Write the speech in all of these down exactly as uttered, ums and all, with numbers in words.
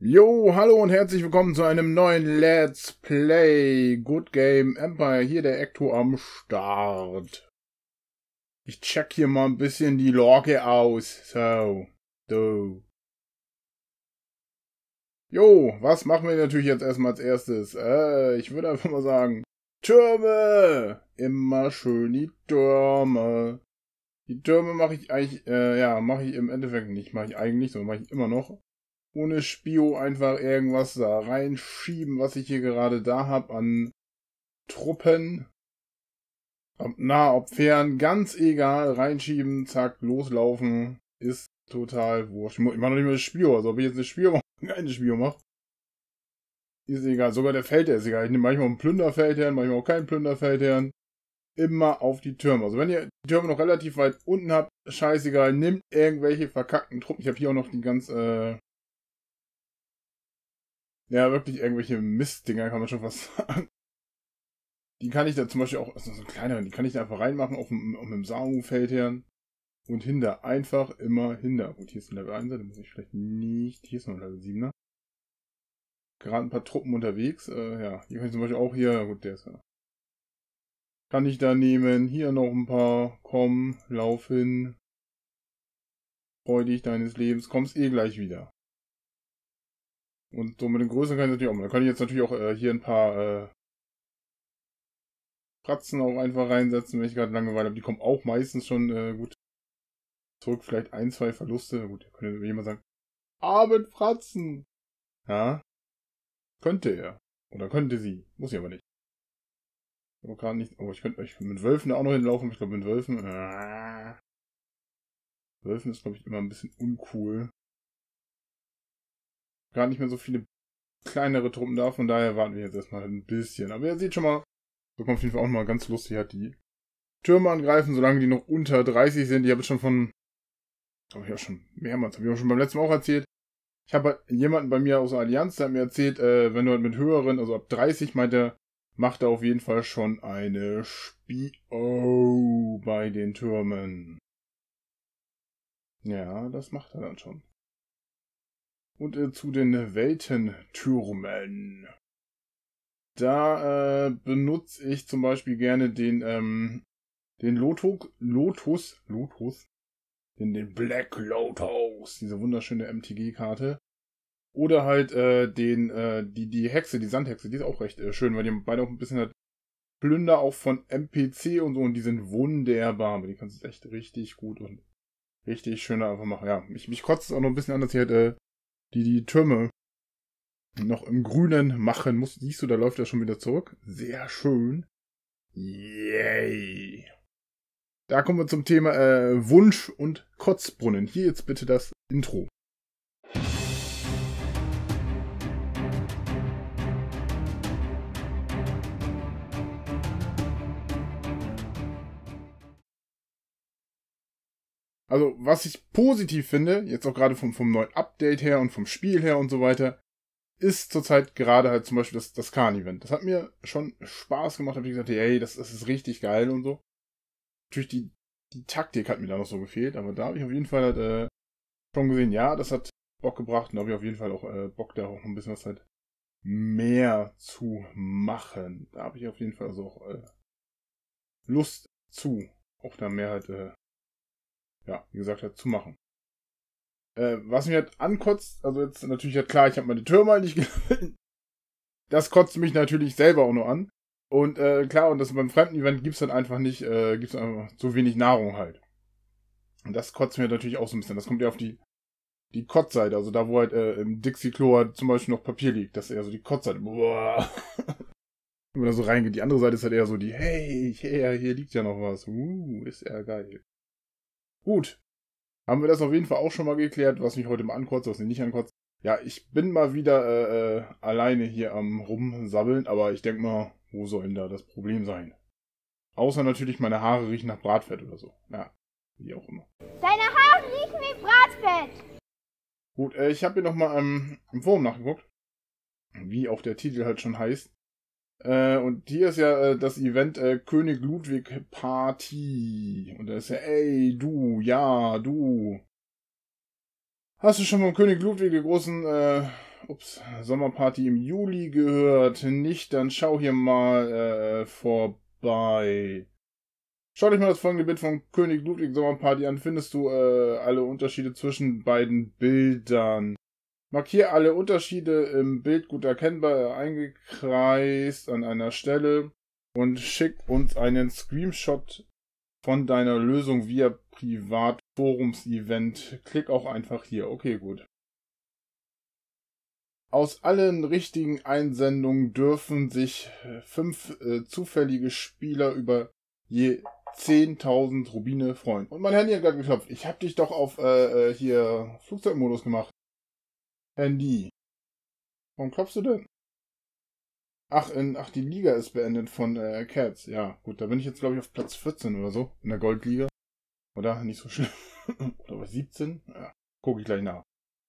Jo, hallo und herzlich willkommen zu einem neuen Let's Play Good Game Empire. Hier der Ecto am Start. Ich check hier mal ein bisschen die Lage aus. So, so. Jo, was machen wir natürlich jetzt erstmal als erstes? Äh, ich würde einfach mal sagen, Türme! Immer schön die Türme. Die Türme mache ich eigentlich, äh, ja, mache ich im Endeffekt nicht. Mache ich eigentlich, sondern mache ich immer noch. Ohne Spio einfach irgendwas da reinschieben, was ich hier gerade da habe an Truppen. Ob nah, ob fern, ganz egal. Reinschieben, zack, loslaufen. Ist total wurscht. Ich mache noch nicht mehr das Spio. Also ob ich jetzt eine Spio mache, keine Spio mache. Ist egal. Sogar der Feldherr ist egal. Ich nehme manchmal einen Plünderfeldherrn, manchmal auch keinen Plünderfeldherrn. Immer auf die Türme. Also wenn ihr die Türme noch relativ weit unten habt, scheißegal. Nimmt irgendwelche verkackten Truppen. Ich habe hier auch noch die ganz, äh, ja, wirklich irgendwelche Mistdinger, kann man schon fast sagen. Die kann ich da zum Beispiel auch, also so kleinere, die kann ich da einfach reinmachen auf dem, auf dem Samu-Feldherrn. Und hinter, einfach immer hinter. Gut, hier ist ein Level eins, da muss ich vielleicht nicht, hier ist noch ein Level sieben. Gerade ein paar Truppen unterwegs, äh, ja. Hier kann ich zum Beispiel auch hier, gut, der ist ja. Kann ich da nehmen, hier noch ein paar, komm, lauf hin. Freu dich deines Lebens, kommst eh gleich wieder. Und so mit den Größen kann ich natürlich auch mal. Da kann ich jetzt natürlich auch äh, hier ein paar äh, Fratzen auch einfach reinsetzen, wenn ich gerade Langeweile habe. Die kommen auch meistens schon äh, gut zurück. Vielleicht ein, zwei Verluste. Gut, da könnte jemand sagen, Abend Fratzen. Ja, könnte er. Oder könnte sie. Muss ich aber nicht. Aber gerade nicht. Oh, ich könnte ich mit Wölfen da auch noch hinlaufen. Ich glaube mit Wölfen. Äh, Wölfen ist, glaube ich, immer ein bisschen uncool. Gerade nicht mehr so viele kleinere Truppen da. Von daher warten wir jetzt erstmal ein bisschen. Aber ihr seht schon mal, so kommt auf jeden Fall auch mal ganz lustig, hat die Türme angreifen, solange die noch unter dreißig sind. Ich habe schon von, habe ich auch schon mehrmals, habe ich auch schon beim letzten Mal auch erzählt. Ich habe halt jemanden bei mir aus der Allianz, der hat mir erzählt, äh, wenn du halt mit höheren, also ab dreißig, meint er, macht er auf jeden Fall schon eine Spio bei den Türmen. Ja, das macht er dann schon. Und äh, zu den Weltentürmen. Da äh, benutze ich zum Beispiel gerne den, ähm, den Lotus, Lotus, Lotus, den, den Black Lotus, diese wunderschöne M T G-Karte. Oder halt äh, den, äh, die, die Hexe, die Sandhexe, die ist auch recht äh, schön, weil die haben beide auch ein bisschen halt Plünder auch von M P C und so und die sind wunderbar, aber die kannst du echt richtig gut und richtig schön einfach machen. Ja, mich, mich kotzt es auch noch ein bisschen an, dass sie halt äh, die, die Türme noch im Grünen machen muss. Siehst du, da läuft er schon wieder zurück. Sehr schön. Yay. Da kommen wir zum Thema äh, Wunsch und Kotzbrunnen. Hier jetzt bitte das Intro. Also, was ich positiv finde, jetzt auch gerade vom, vom neuen Update her und vom Spiel her und so weiter, ist zurzeit gerade halt zum Beispiel das, das Khan-Event. Das hat mir schon Spaß gemacht. Da habe ich gesagt, hey, das, das ist richtig geil und so. Natürlich die, die Taktik hat mir da noch so gefehlt, aber da habe ich auf jeden Fall halt äh, schon gesehen, ja, das hat Bock gebracht und da habe ich auf jeden Fall auch äh, Bock, da auch noch ein bisschen was halt mehr zu machen. Da habe ich auf jeden Fall also auch äh, Lust zu, auch da mehr halt, äh, ja, wie gesagt, halt zu machen. Äh, was mich halt ankotzt, also jetzt natürlich halt klar, ich habe meine Türme halt nicht gelevelt. Das kotzt mich natürlich selber auch nur an. Und äh, klar, und das beim Fremden-Event gibt's dann einfach nicht, äh, gibt's einfach so wenig Nahrung halt. Und das kotzt mir natürlich auch so ein bisschen. Das kommt ja auf die die Kotzseite, also da wo halt äh, im Dixie-Klo halt zum Beispiel noch Papier liegt. Das ist eher so die Kotzseite. Boah. Wenn man da so reingeht. Die andere Seite ist halt eher so die, hey, hey, hier liegt ja noch was. Uh, ist ja geil. Gut. Haben wir das auf jeden Fall auch schon mal geklärt, was mich heute mal ankotzt, was mich nicht ankotzt. Ja, ich bin mal wieder äh, äh, alleine hier am rumsabbeln, aber ich denke mal, wo soll denn da das Problem sein? Außer natürlich, meine Haare riechen nach Bratfett oder so. Ja, wie auch immer. Deine Haare riechen wie Bratfett. Gut, äh, ich habe hier nochmal ähm, im Forum nachgeguckt, wie auch der Titel halt schon heißt. Äh, und hier ist ja äh, das Event äh, König Ludwig Party. Und da ist ja, ey, du, ja, du. Hast du schon vom König Ludwig, den großen äh, ups, Sommerparty im Juli gehört, nicht, dann schau hier mal äh, vorbei. Schau dich mal das folgende Bild von König Ludwig Sommerparty an, findest du äh, alle Unterschiede zwischen beiden Bildern. Markiere alle Unterschiede im Bild gut erkennbar eingekreist an einer Stelle und schick uns einen Screenshot von deiner Lösung via Privatforums-Event. Klick auch einfach hier. Okay, gut. Aus allen richtigen Einsendungen dürfen sich fünf äh, zufällige Spieler über je zehntausend Rubine freuen. Und mein Handy hat gerade geklopft. Ich hab dich doch auf äh, hier Flugzeugmodus gemacht. Handy. Warum klopfst du denn? Ach, in, ach, die Liga ist beendet von äh, Cats. Ja, gut, da bin ich jetzt, glaube ich, auf Platz vierzehn oder so. In der Goldliga. Oder? Nicht so schlimm. Oder was, siebzehn? Ja, gucke ich gleich nach.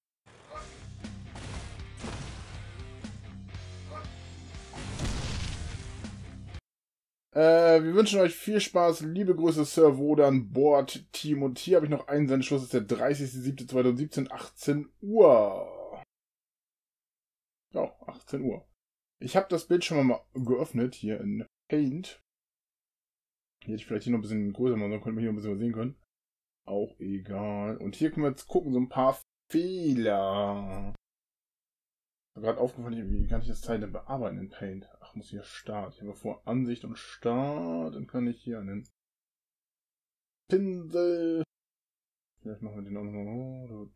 Äh, wir wünschen euch viel Spaß. Liebe Grüße, Sir Wodan, Board, Team. Und hier habe ich noch einen Sendeschluss. Das ist der dreißigster siebter zweitausendsiebzehn, achtzehn Uhr. Ja, achtzehn Uhr. Ich habe das Bild schon mal geöffnet, hier in Paint. Hier hätte ich vielleicht hier noch ein bisschen größer machen, dann könnte man hier ein bisschen was sehen können. Auch egal. Und hier können wir jetzt gucken, so ein paar Fehler. Gerade aufgefallen, wie kann ich das Teil denn bearbeiten in Paint? Ach, muss hier Start. Ich habe vor Ansicht und Start. Dann kann ich hier einen Pinsel. Vielleicht machen wir den auch nochmal.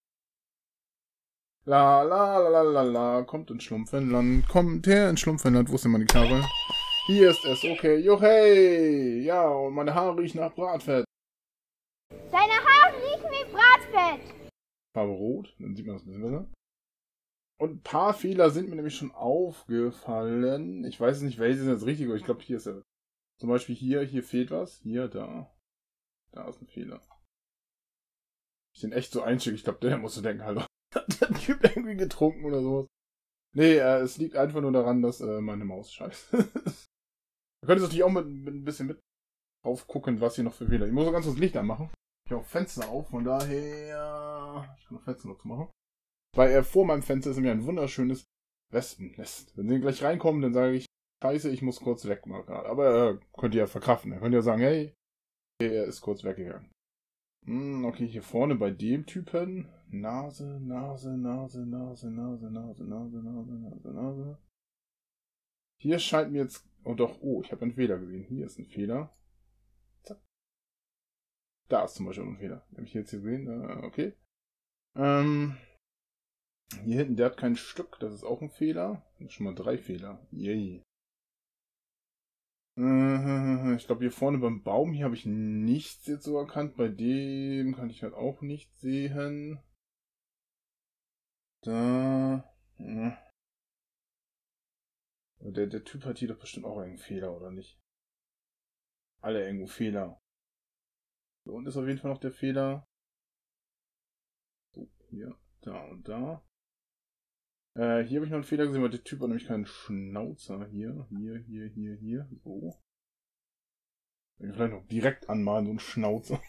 La la la la la la. Kommt in Schlumpfenland. Kommt her in Schlumpfenland. Wo ist denn meine Knarre? Hier ist es. Okay. Jo hey. Ja, und meine Haare riechen nach Bratfett. Deine Haare riechen wie Bratfett. Farbe rot. Dann sieht man das ein bisschen besser. Und ein paar Fehler sind mir nämlich schon aufgefallen. Ich weiß nicht, welche sind jetzt richtig, aber ich glaube, hier ist er. Zum Beispiel hier, hier fehlt was. Hier, da. Da ist ein Fehler. Ich den echt so einschicke. Ich glaube, der musst du denken, hallo. Hat der Typ irgendwie getrunken oder sowas? Nee, äh, es liegt einfach nur daran, dass äh, meine Maus scheiße ist. Da könntest du natürlich auch mit, mit ein bisschen mit drauf gucken, was hier noch für Fehler. Ich muss so ganz das Licht anmachen. Ich habe auch Fenster auf, von daher. Ich kann noch Fenster noch zu machen. Weil äh, vor meinem Fenster ist nämlich ein wunderschönes Wespennest. Wenn sie gleich reinkommen, dann sage ich, scheiße, ich muss kurz weg mal gerade. Aber äh, könnt ihr ja verkraften. Dann könnt ihr sagen, hey, er ist kurz weggegangen. Hm, okay, hier vorne bei dem Typen. Nase, Nase, Nase, Nase, Nase, Nase, Nase, Nase, Nase, Nase. Hier scheint mir jetzt... Oh doch, oh, ich habe einen Fehler gesehen. Hier ist ein Fehler. Zack. Da ist zum Beispiel ein Fehler. Habe ich jetzt hier gesehen? Äh, okay. Ähm... Hier hinten, der hat kein Stück, das ist auch ein Fehler. Das sind schon mal drei Fehler. Yay. Ich glaube, hier vorne beim Baum, hier habe ich nichts jetzt so erkannt. Bei dem kann ich halt auch nichts sehen. Da. Ja. Der, der Typ hat hier doch bestimmt auch einen Fehler, oder nicht? Alle irgendwo Fehler. So, und ist auf jeden Fall noch der Fehler. So, hier, da und da. Äh, hier habe ich noch einen Fehler gesehen, weil der Typ hat nämlich keinen Schnauzer. Hier, hier, hier, hier, hier. So. Ich vielleicht noch direkt anmalen, so einen Schnauzer.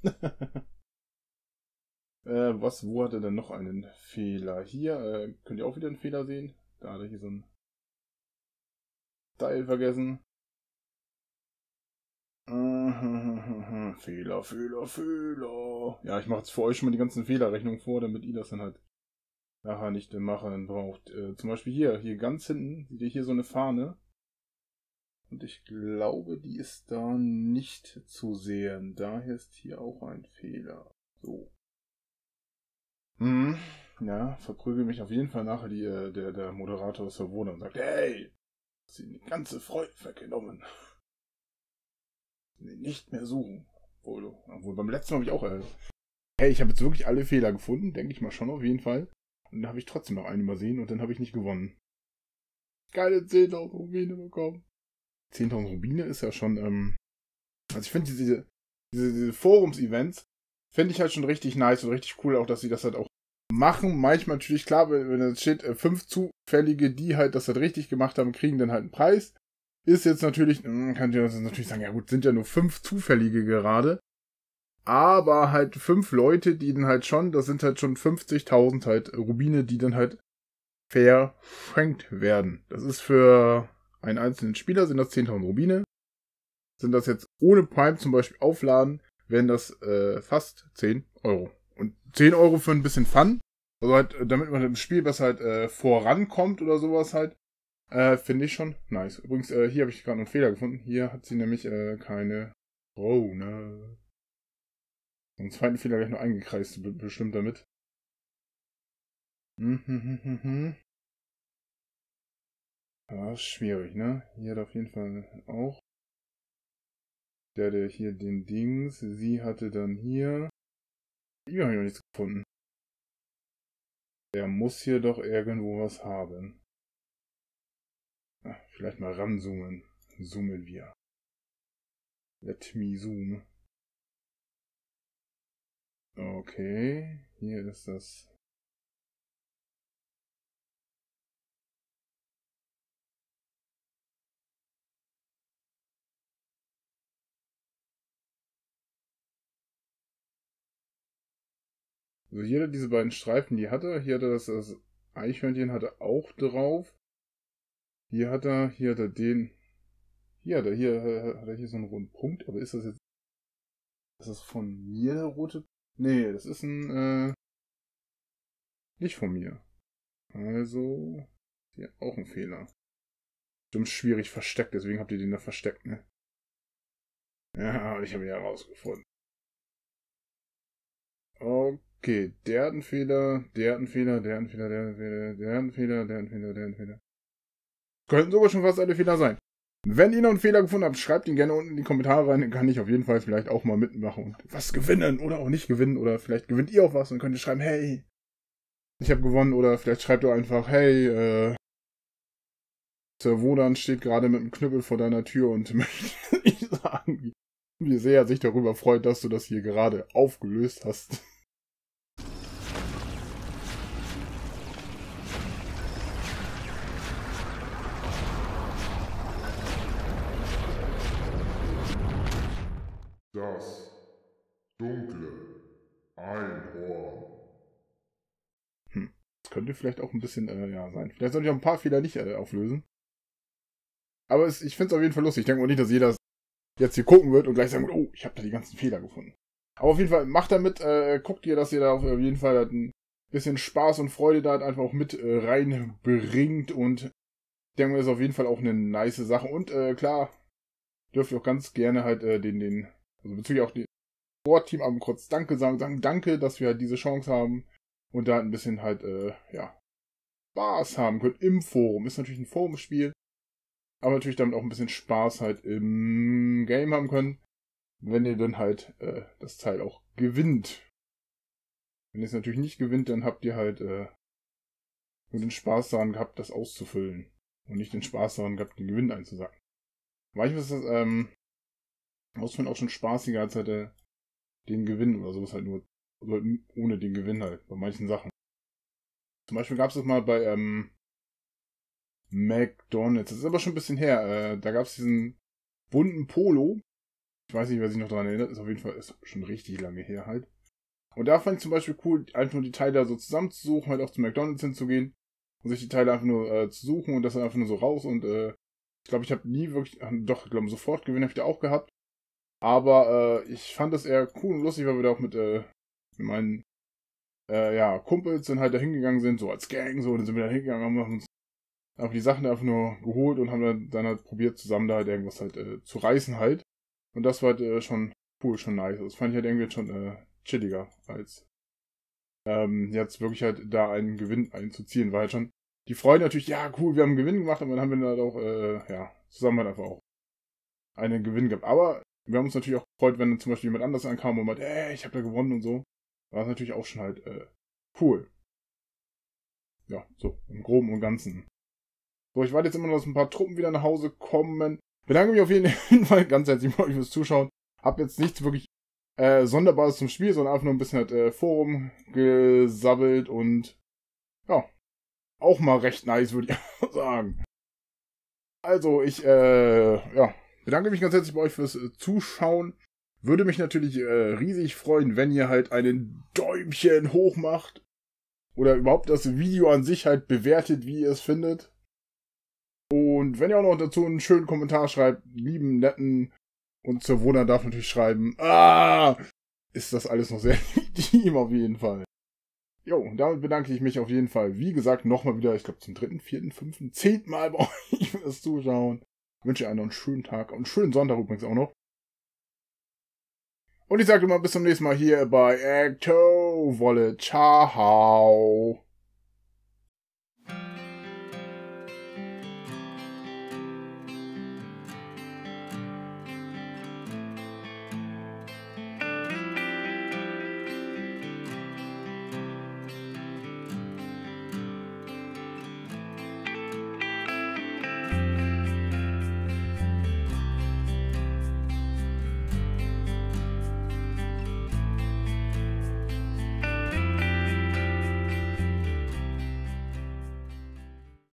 äh, was, wo hat er denn noch einen Fehler? Hier, äh, könnt ihr auch wieder einen Fehler sehen? Da hat er hier so einen Teil vergessen. Fehler, Fehler, Fehler. Ja, ich mache jetzt für euch schon mal die ganzen Fehlerrechnungen vor, damit ihr das dann halt nachher nicht machen braucht. Äh, zum Beispiel hier, hier ganz hinten, seht ihr hier so eine Fahne. Und ich glaube, die ist da nicht zu sehen. Daher ist hier auch ein Fehler. So. Hm, ja, verprügel mich auf jeden Fall nachher die, äh, der, der Moderator aus der Wohnung und sagt, hey, hast du die ganze Freude weggenommen. Nicht mehr suchen. Obwohl, obwohl beim letzten Mal habe ich auch, äh, hey, ich habe jetzt wirklich alle Fehler gefunden, denke ich mal schon auf jeden Fall. Und dann habe ich trotzdem noch einen übersehen und dann habe ich nicht gewonnen. Geile zehntausend Rubine bekommen. zehntausend Rubine ist ja schon, ähm, also ich finde diese, diese, diese Forums-Events, finde ich halt schon richtig nice und richtig cool, auch dass sie das halt auch machen. Manchmal natürlich, klar, wenn da steht, äh, fünf Zufällige, die halt das halt richtig gemacht haben, kriegen dann halt einen Preis. Ist jetzt natürlich, mh, kann ich natürlich sagen, ja gut, sind ja nur fünf Zufällige gerade. Aber halt fünf Leute, die dann halt schon, das sind halt schon fünfzigtausend halt Rubine, die dann halt verschenkt werden. Das ist für einen einzelnen Spieler, sind das zehntausend Rubine. Sind das jetzt ohne Prime zum Beispiel aufladen, wären das äh, fast zehn Euro. Und zehn Euro für ein bisschen Fun, also halt, damit man im Spiel besser halt äh, vorankommt oder sowas halt, äh, finde ich schon nice. Übrigens, äh, hier habe ich gerade einen Fehler gefunden. Hier hat sie nämlich äh, keine Krone. Und zweiten Fehler gleich noch eingekreist, bestimmt damit. Hm, hm, hm, hm, hm. Ja, ist schwierig, ne? Hier hat auf jeden Fall auch. Der, der hier den Dings, sie hatte dann hier. Hier habe ich noch nichts gefunden. Der muss hier doch irgendwo was haben. Ach, vielleicht mal ranzoomen. Zoomen wir. Let me zoom. Okay, hier ist das. Also hier hat er diese beiden Streifen, die hat er. Hier hat er das, das Eichhörnchen hat er auch drauf. Hier hat er, hier hat er den. Hier hat er, hier hat er hier so einen roten Punkt. Aber ist das jetzt. Ist das von mir der rote? Nee, das ist ein, äh. Nicht von mir. Also. Hier auch ein Fehler. Stimmt schwierig versteckt, deswegen habt ihr den da versteckt, ne? Ja, ich habe ihn ja herausgefunden. Okay, der hat einen Fehler, der hat einen Fehler, der hat einen Fehler, der hat einen Fehler, der hat einen Fehler, der hat einen Fehler, der hat einen Fehler. Könnten sogar schon fast alle Fehler sein. Wenn ihr noch einen Fehler gefunden habt, schreibt ihn gerne unten in die Kommentare rein, dann kann ich auf jeden Fall vielleicht auch mal mitmachen und was gewinnen oder auch nicht gewinnen oder vielleicht gewinnt ihr auch was und könnt ihr schreiben, hey, ich habe gewonnen oder vielleicht schreibt ihr einfach, hey, äh, Sir Wodan steht gerade mit einem Knüppel vor deiner Tür und möchte nicht sagen, wie sehr er sich darüber freut, dass du das hier gerade aufgelöst hast. Das dunkle Einhorn. Hm. Das könnte vielleicht auch ein bisschen, äh, ja, sein. Vielleicht sollte ich auch ein paar Fehler nicht äh, auflösen. Aber es, ich finde es auf jeden Fall lustig. Ich denke mal nicht, dass jeder jetzt hier gucken wird und gleich sagen, oh, ich habe da die ganzen Fehler gefunden. Aber auf jeden Fall, macht damit, äh, guckt ihr, dass ihr da auf jeden Fall halt ein bisschen Spaß und Freude da halt einfach auch mit äh, reinbringt. Und ich denke mal, das ist auf jeden Fall auch eine nice Sache. Und äh, klar, dürft ihr auch ganz gerne halt äh, den, den, also bezüglich auch den Sportteam aber kurz Danke sagen, sagen Danke, dass wir halt diese Chance haben und da ein bisschen halt, äh, ja, Spaß haben können im Forum. Ist natürlich ein Forumspiel, aber natürlich damit auch ein bisschen Spaß halt im Game haben können, wenn ihr dann halt äh, das Teil auch gewinnt. Wenn ihr es natürlich nicht gewinnt, dann habt ihr halt äh, nur den Spaß daran gehabt, das auszufüllen und nicht den Spaß daran gehabt, den Gewinn einzusacken. Manchmal ist das ähm, Ausfüllen auch schon spaßiger als halt äh, den Gewinn oder sowas halt nur, also ohne den Gewinn halt, bei manchen Sachen. Zum Beispiel gab es das mal bei ähm, McDonald's, das ist aber schon ein bisschen her, äh, da gab es diesen bunten Polo, ich weiß nicht, wer sich noch daran erinnert, ist auf jeden Fall ist schon richtig lange her halt. Und da fand ich zum Beispiel cool, einfach nur die Teile so zusammenzusuchen, halt auch zu McDonald's hinzugehen und sich die Teile einfach nur äh, zu suchen und das dann einfach nur so raus und äh, ich glaube, ich habe nie wirklich, doch, ich glaube, sofort Gewinn habe ich da auch gehabt. Aber äh, ich fand das eher cool und lustig, weil wir da auch mit, äh, mit meinen äh, ja, Kumpels dann halt da hingegangen sind, so als Gang, so, dann sind wir da hingegangen, haben uns einfach die Sachen einfach nur geholt und haben dann, dann halt probiert, zusammen da halt irgendwas halt äh, zu reißen halt. Und das war halt äh, schon cool, schon nice. Das fand ich halt irgendwie schon äh, chilliger, als ähm, jetzt wirklich halt da einen Gewinn einzuziehen. War halt schon die Freude natürlich, ja cool, wir haben einen Gewinn gemacht, aber dann haben wir halt auch, äh, ja, zusammen halt einfach auch einen Gewinn gehabt. Aber wir haben uns natürlich auch gefreut, wenn dann zum Beispiel jemand anders ankam und meinte, ey, ich habe da gewonnen und so. War das natürlich auch schon halt äh, cool. Ja, so, im Groben und Ganzen. So, ich warte jetzt immer noch, dass ein paar Truppen wieder nach Hause kommen. Bedanke mich auf jeden Fall ganz herzlich bei euch fürs Zuschauen. Hab jetzt nichts wirklich äh, Sonderbares zum Spiel, sondern einfach nur ein bisschen halt äh, Forum gesabbelt und ja, auch mal recht nice, würde ich sagen. Also, ich, äh, ja, bedanke mich ganz herzlich bei euch fürs äh, Zuschauen. Würde mich natürlich äh, riesig freuen, wenn ihr halt einen Däumchen hoch macht. oder überhaupt das Video an sich halt bewertet, wie ihr es findet. Und wenn ihr auch noch dazu einen schönen Kommentar schreibt, lieben, netten, und zur Wohner darf natürlich schreiben, ah, ist das alles noch sehr legitim auf jeden Fall. Jo, und damit bedanke ich mich auf jeden Fall, wie gesagt, nochmal wieder, ich glaube zum dritten, vierten, fünften, zehnten Mal bei euch fürs Zuschauen. Ich wünsche euch einen schönen Tag und einen schönen Sonntag übrigens auch noch. Und ich sage immer bis zum nächsten Mal hier bei Ecto Wolle. Ciao.